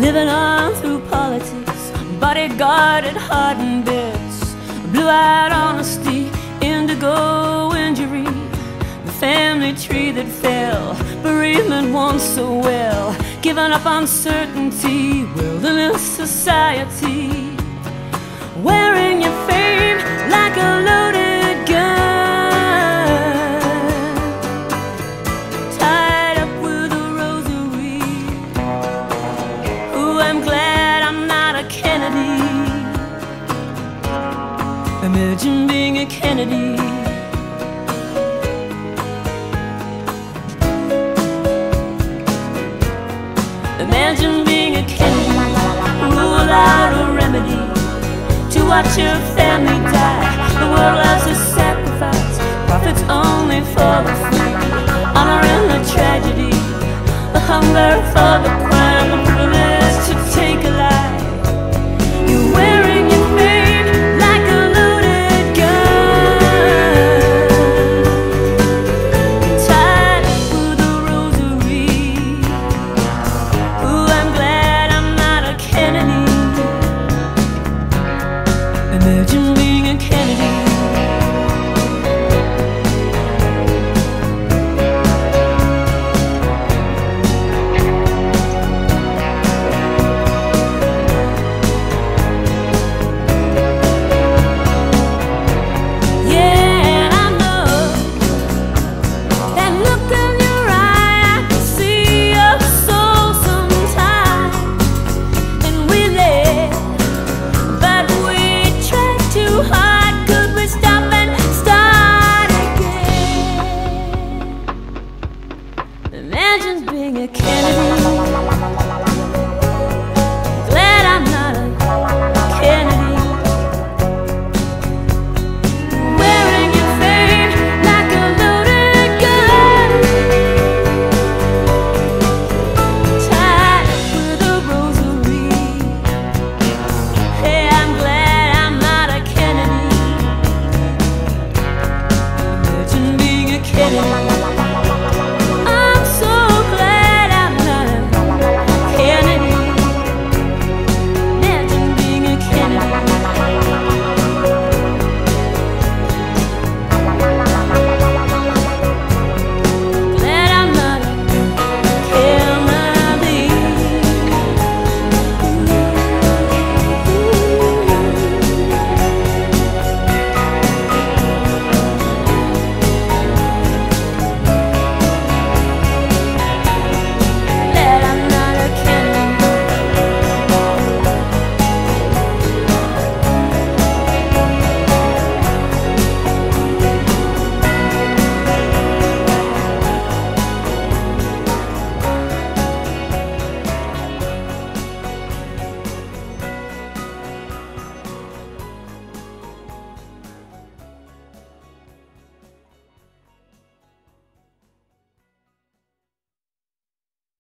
living on through politics, bodyguarded heart and bits, blue-eyed honesty, indigo injury, the family tree that fell, bereavement once so well, giving up uncertainty, wilderness society, wearing your fame like a loaded gun, tied up with a rosary. Ooh, I'm glad I'm not a Kennedy. Imagine being a Kennedy. Imagine being a Kennedy, without a remedy, to watch your family die. The world as a sacrifice, profits only for the free, honoring the tragedy, the hunger for the